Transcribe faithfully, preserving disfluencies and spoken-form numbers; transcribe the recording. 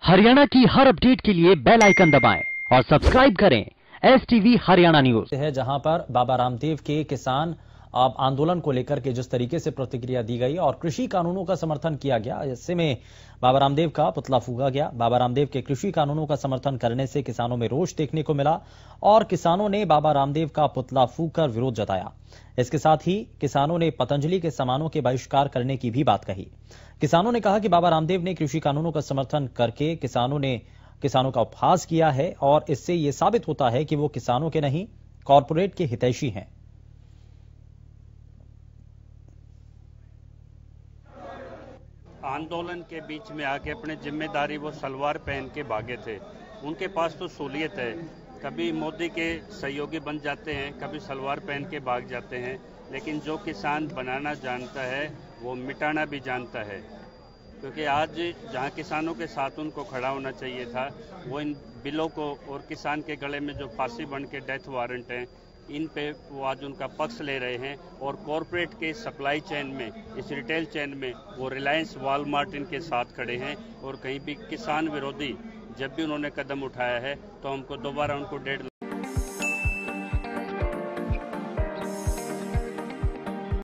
हरियाणा की हर अपडेट के लिए बेल आइकन दबाएं और सब्सक्राइब करें एस टीवी हरियाणा न्यूज। है जहां पर बाबा रामदेव के किसान अब आंदोलन को लेकर के जिस तरीके से प्रतिक्रिया दी गई और कृषि कानूनों का समर्थन किया गया, ऐसे में बाबा रामदेव का पुतला फूंका गया। बाबा रामदेव के कृषि कानूनों का समर्थन करने से किसानों में रोष देखने को मिला और किसानों ने बाबा रामदेव का पुतला फूंककर विरोध जताया। इसके साथ ही किसानों ने पतंजलि के सामानों के बहिष्कार करने की भी बात कही। किसानों ने कहा कि बाबा रामदेव ने कृषि कानूनों का समर्थन करके किसानों ने किसानों का उपहास किया है और इससे यह साबित होता है कि वो किसानों के नहीं, कॉरपोरेट के हितैषी हैं। आंदोलन के बीच में आके अपने जिम्मेदारी वो सलवार पहन के भागे थे। उनके पास तो सहूलियत है, कभी मोदी के सहयोगी बन जाते हैं, कभी सलवार पहन के भाग जाते हैं, लेकिन जो किसान बनाना जानता है वो मिटाना भी जानता है। क्योंकि आज जहां किसानों के साथ उनको खड़ा होना चाहिए था, वो इन बिलों को और किसान के गले में जो फांसी बन के डेथ वारंट हैं, इन पे वो आज उनका पक्ष ले रहे हैं। और कॉरपोरेट के सप्लाई चेन में, इस रिटेल चेन में वो रिलायंस, वॉलमार्ट इनके साथ खड़े हैं। और कहीं भी किसान विरोधी जब भी उन्होंने कदम उठाया है तो हमको दोबारा उनको डेढ़